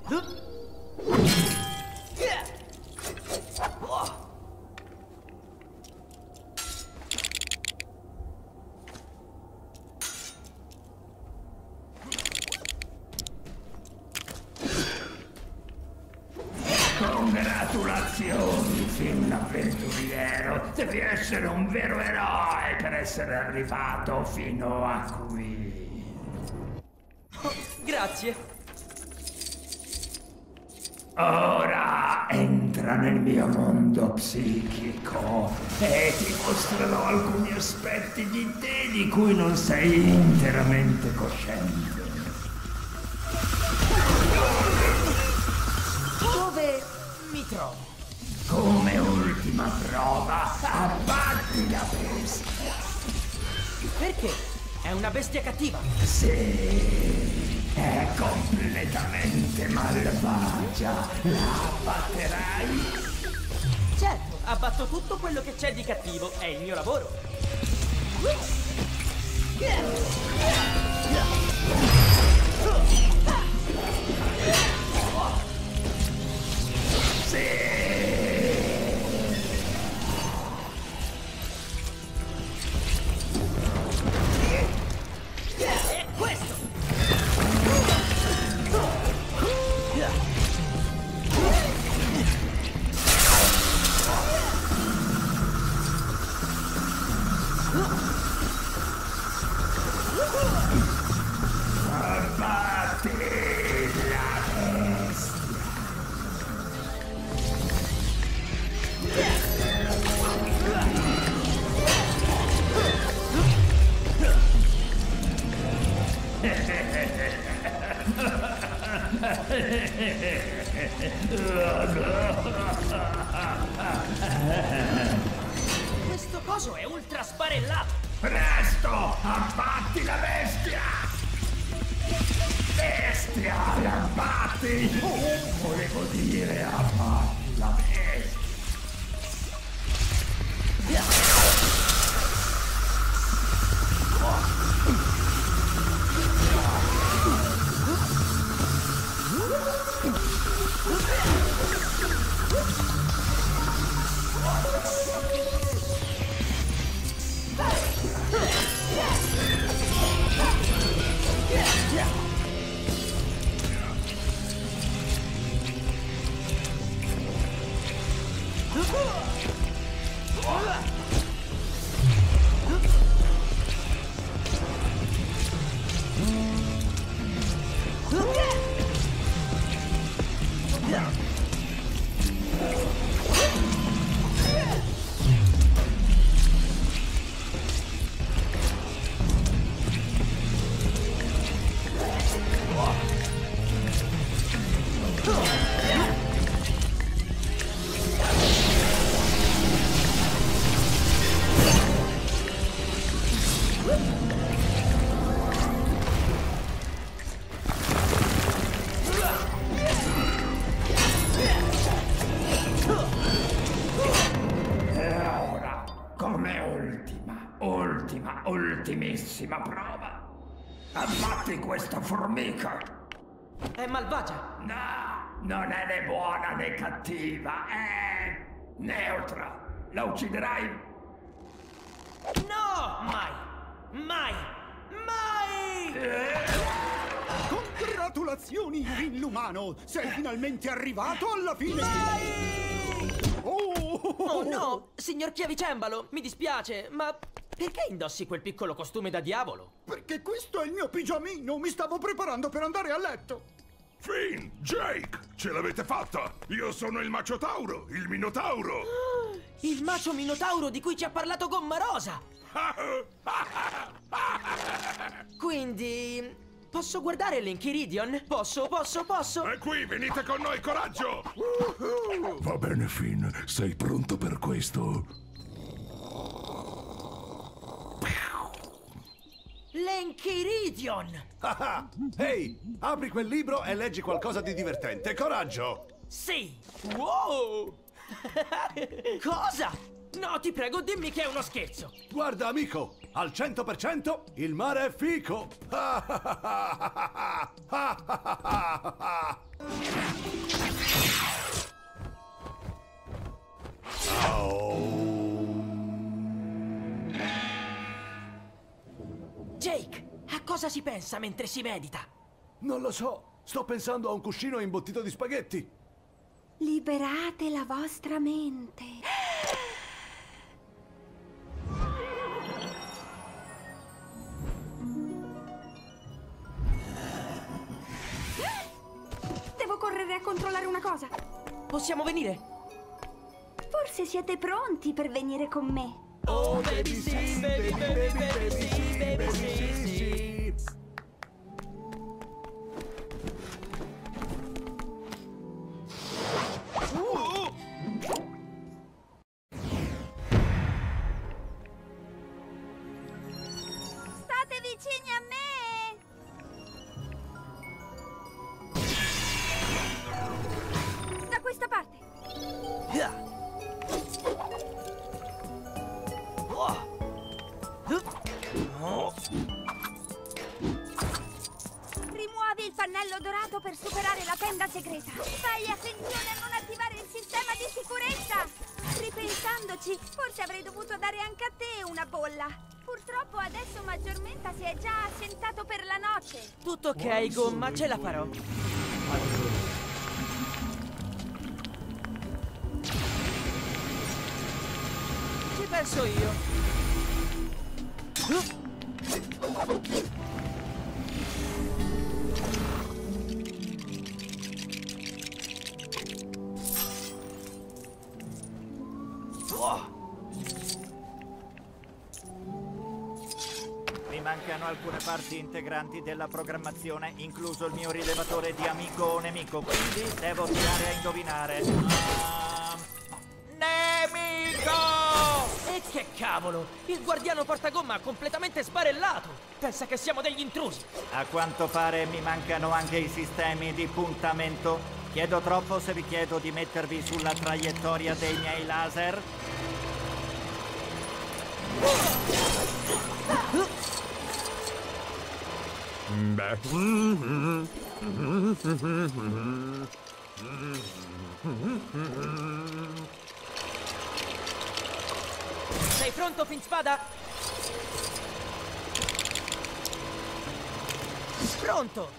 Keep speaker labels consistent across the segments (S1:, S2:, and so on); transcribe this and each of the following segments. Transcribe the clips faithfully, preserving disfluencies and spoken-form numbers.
S1: Congratulazioni, film avventuriero! Devi essere un vero eroe per essere arrivato fino a qui.
S2: Oh, grazie.
S1: Ora entra nel mio mondo psichico e ti mostrerò alcuni aspetti di te di cui non sei interamente cosciente.
S2: Dove mi trovo?
S1: Come ultima prova, abbatti la bestia.
S2: Perché? È una bestia cattiva.
S1: Sì, è completamente malvagia. La abbatterai?
S2: Certo, abbatto tutto quello che c'è di cattivo. È il mio lavoro.
S1: Abbatti la bestia.
S2: Questo coso è ultra sparellato.
S1: Presto, abbatti la bestia! Bestia, abbatti! Oh, volevo dire abbatti la bestia! Ultima, ultimissima prova. Abbatti questa formica.
S2: È malvagia.
S1: No, non è né buona né cattiva, è neutra. La ucciderai?
S2: No, mai, mai, mai!
S3: Congratulazioni, Illumano! Sei finalmente arrivato alla fine!
S2: Mai!
S3: Oh!
S2: Oh no, signor Chiavicembalo, mi dispiace, ma perché indossi quel piccolo costume da diavolo?
S3: Perché questo è il mio pigiamino, mi stavo preparando per andare a letto.
S4: Finn, Jake, ce l'avete fatta! Io sono il Maciotauro, il Minotauro!
S2: Il macio Minotauro di cui ci ha parlato Gomma Rosa! Quindi... posso guardare l'Enchiridion? Posso, posso, posso?
S4: È qui, venite con noi, coraggio!
S5: Va bene, Finn, sei pronto per questo?
S2: L'Enchiridion!
S6: Ehi, apri quel libro e leggi qualcosa di divertente. Coraggio!
S2: Sì! Wow! Cosa? No, ti prego, dimmi che è uno scherzo!
S6: Guarda, amico, al cento per cento il mare è fico!
S2: cosa si pensa mentre si medita?
S6: Non lo so. Sto pensando a un cuscino imbottito di spaghetti.
S7: Liberate la vostra mente. Devo correre a controllare una cosa.
S2: Possiamo venire?
S7: Forse siete pronti per venire con me.
S2: Oh, baby, sì, baby, baby, baby, sì, baby, sì, sì.
S7: State vicini a me! Da questa parte! Rimuovi il pannello dorato per superare la tenda segreta. Fai attenzione a non attivare il sistema di sicurezza! Ripensandoci, forse avrei dovuto dare anche a te una bolla. Purtroppo adesso maggiormente si è già assentato per la noce.
S2: Tutto ok, Gomma, ce la farò. Ci penso io.
S8: Mi mancano alcune parti integranti della programmazione, incluso il mio rilevatore di amico o nemico, quindi devo tirare a indovinare. Uh, nemico!
S2: E che cavolo! Il guardiano portagomma ha completamente sbarellato! Pensa che siamo degli intrusi!
S8: A quanto pare mi mancano anche i sistemi di puntamento. Chiedo troppo se vi chiedo di mettervi sulla traiettoria dei miei laser?
S2: Sei pronto, Finspada? Pronto!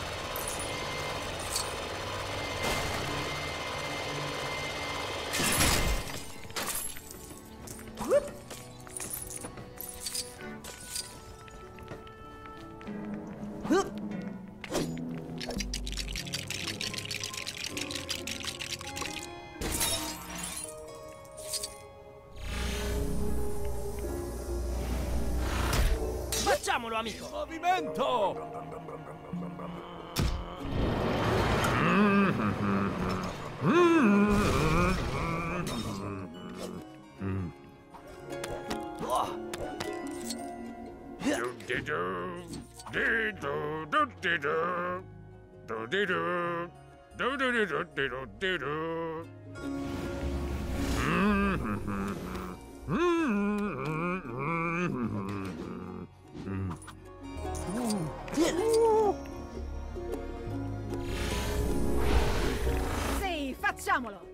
S2: Facciamolo, amico!
S6: Movimento!
S7: Sì, facciamolo!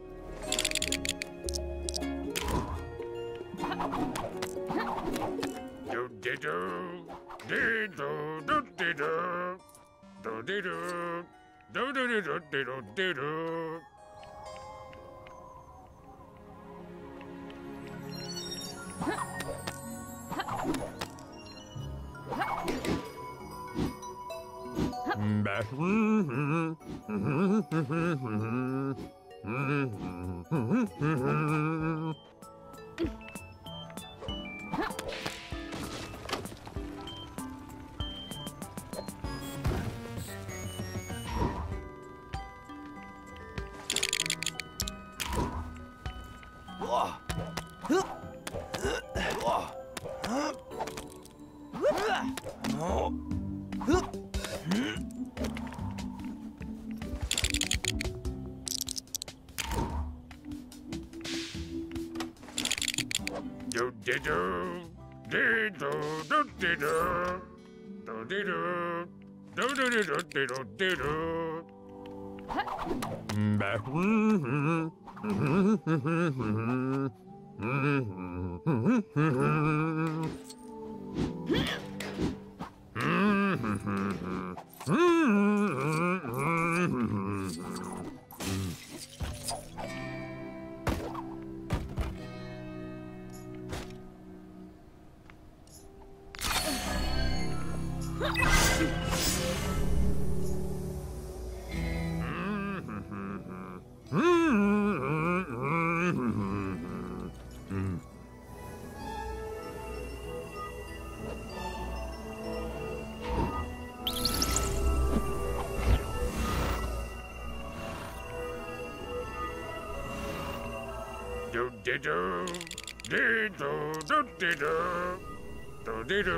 S5: Mm-hmm.
S4: Do-de-do, de-do, do-de-do, do-de-do,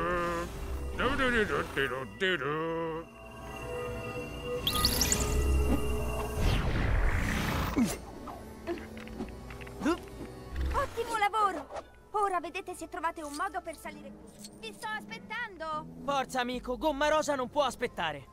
S4: do-de-do-do-de-do-de-do.
S7: Ottimo lavoro! Ora vedete se trovate un modo per salire. Vi sto aspettando!
S2: Forza, amico, Gomma Rosa non può aspettare.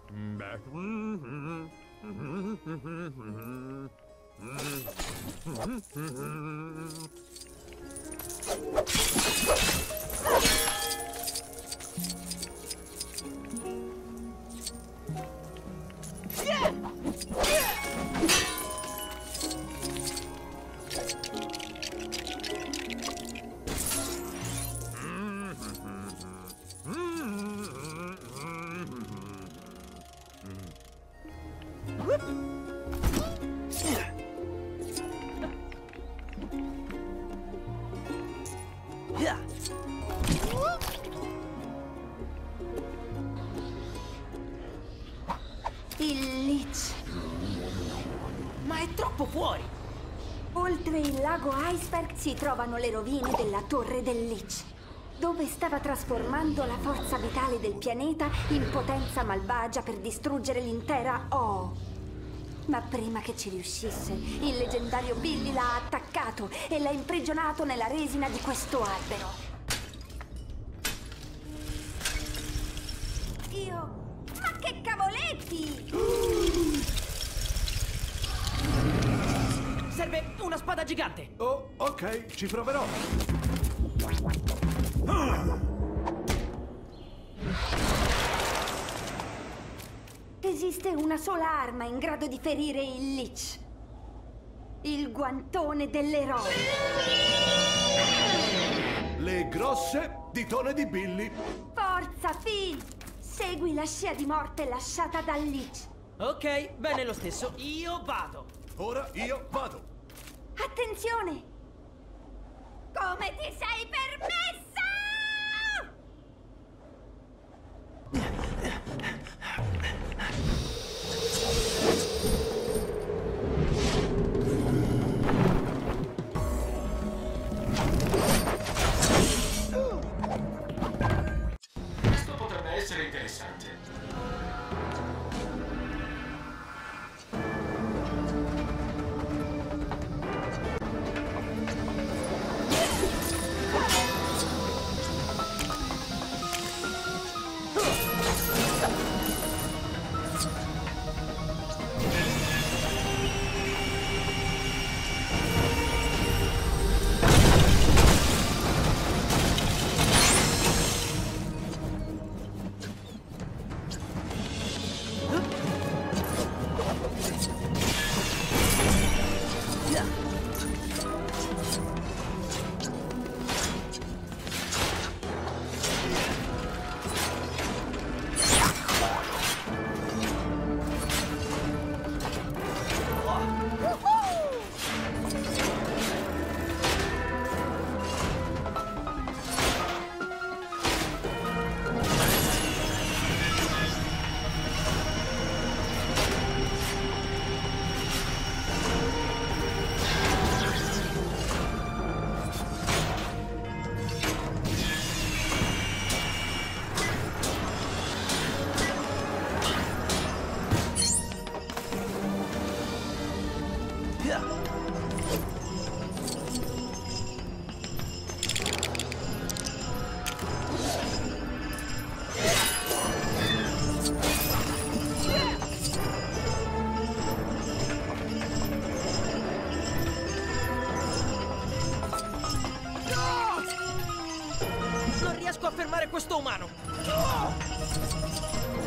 S7: Il Lich.
S2: Ma è troppo fuori!
S7: Oltre il lago Iceberg si trovano le rovine della torre del Lich, dove stava trasformando la forza vitale del pianeta in potenza malvagia per distruggere l'intera O. Ma prima che ci riuscisse, il leggendario Billy l'ha attaccato e l'ha imprigionato nella resina di questo albero. Io... Ma che cavoletti!
S2: Serve una spada gigante!
S6: Oh, ok, ci proverò.
S7: Esiste una sola arma in grado di ferire il Lich. Il guantone dell'eroe.
S6: Le grosse ditone di Billy.
S7: Forza, Phil! Segui la scia di morte lasciata dal Lich.
S2: Ok, bene lo stesso, io vado!
S6: Ora io vado.
S7: Attenzione! Come ti sei permessa?
S9: Questo potrebbe essere interessante.
S2: Non riesco a fermare questo umano!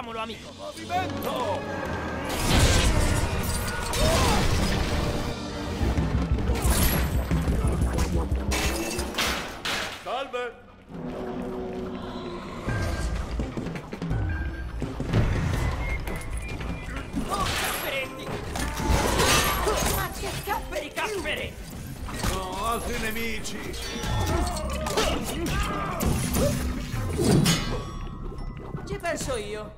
S2: Facciamolo, amico.
S6: Movimento!
S9: Salve!
S2: Oh, capperetti! Ma che capperi, capperi!
S6: No, altri nemici!
S2: Ci penso io.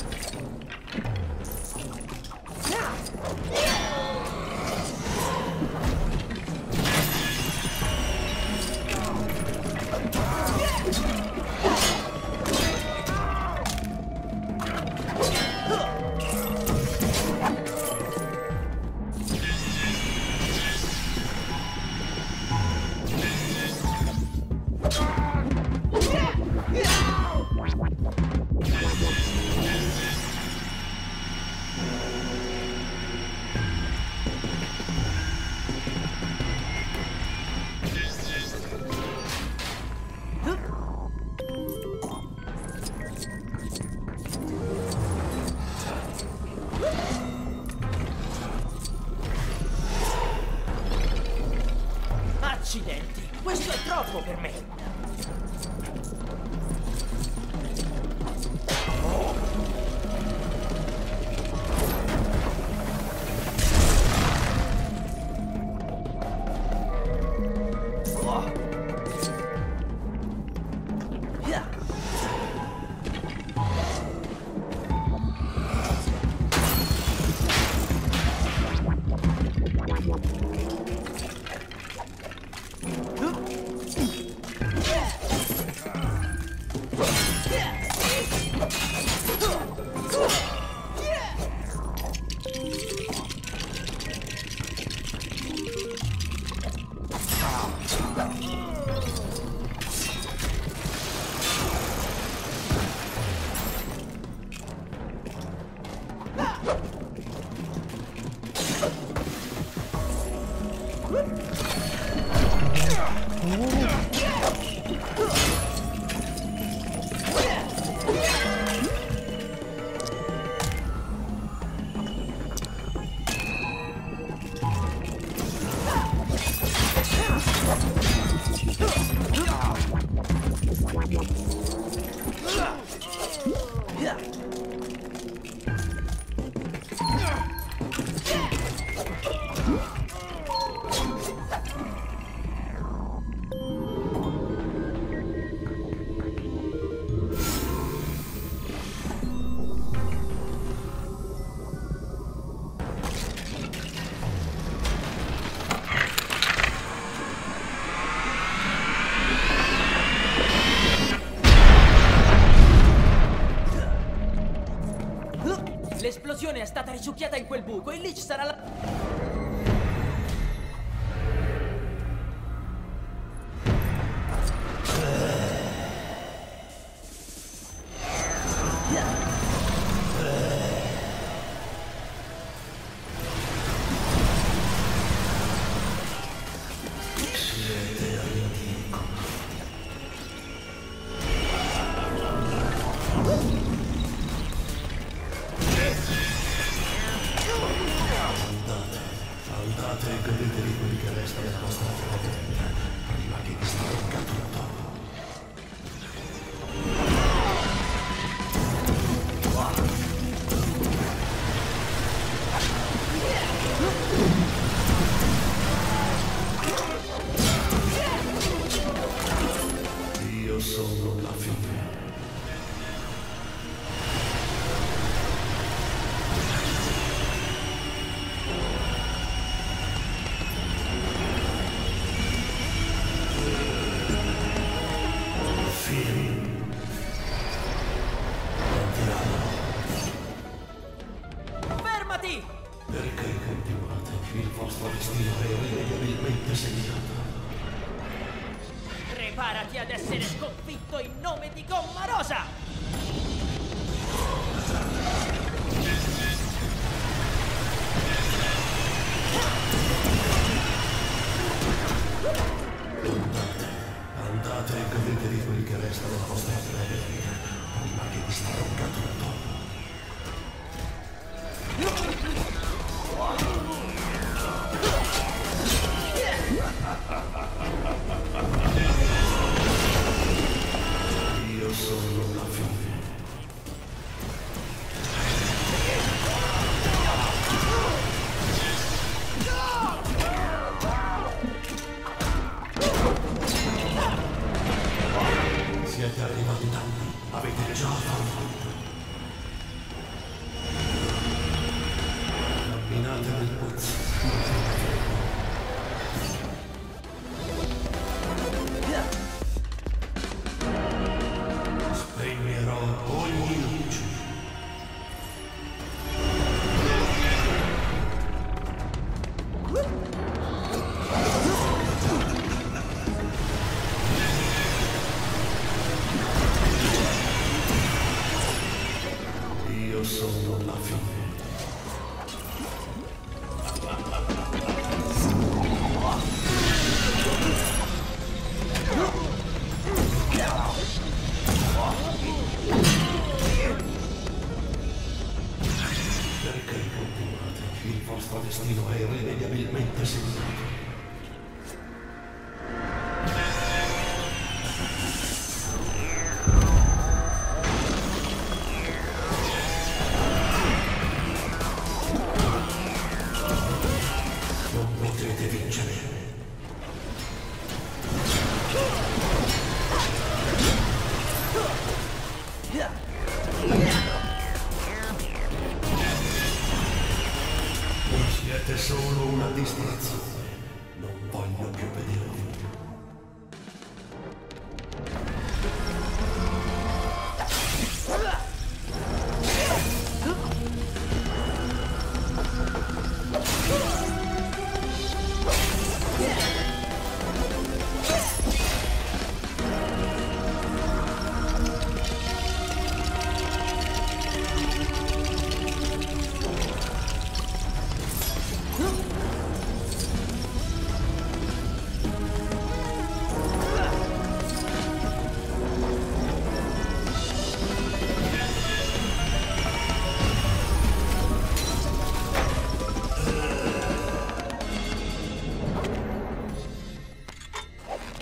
S2: Accidenti, questo è troppo per me. L'esplosione è stata risucchiata in quel buco e lì ci sarà la...
S5: Perché continuate? Il vostro destino è irrimediabilmente segnato.
S2: Preparati ad essere sconfitto in nome di Gomma Rosa!
S5: Andate, andate e godete di quel che resta della vostra tragedia, prima che vi strappa tutto.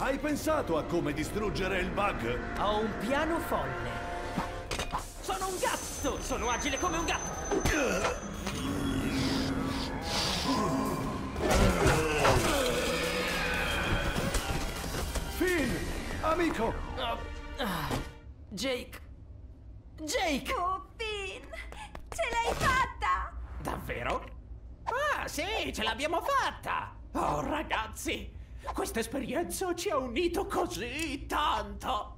S6: Hai pensato a come distruggere il bug?
S2: Ho un piano folle. Sono un gatto! Sono agile come un gatto!
S6: Finn! Amico!
S2: Oh, ah, Jake! Jake!
S7: Oh, Finn! Ce l'hai fatta!
S10: Davvero? Ah, sì, ce l'abbiamo fatta! Oh, ragazzi, questa esperienza ci ha unito così tanto!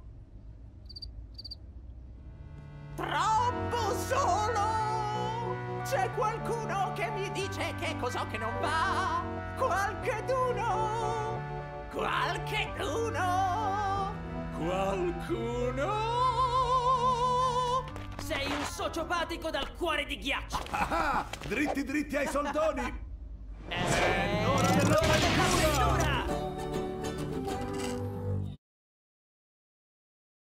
S10: Troppo solo! C'è qualcuno che mi dice che cos'ho che non va? Qualcheduno! Qualcheduno! Qualcuno!
S2: Sei un sociopatico dal cuore di ghiaccio!
S6: Ah, dritti dritti ai soldoni!
S2: È l'ora dell'avventura!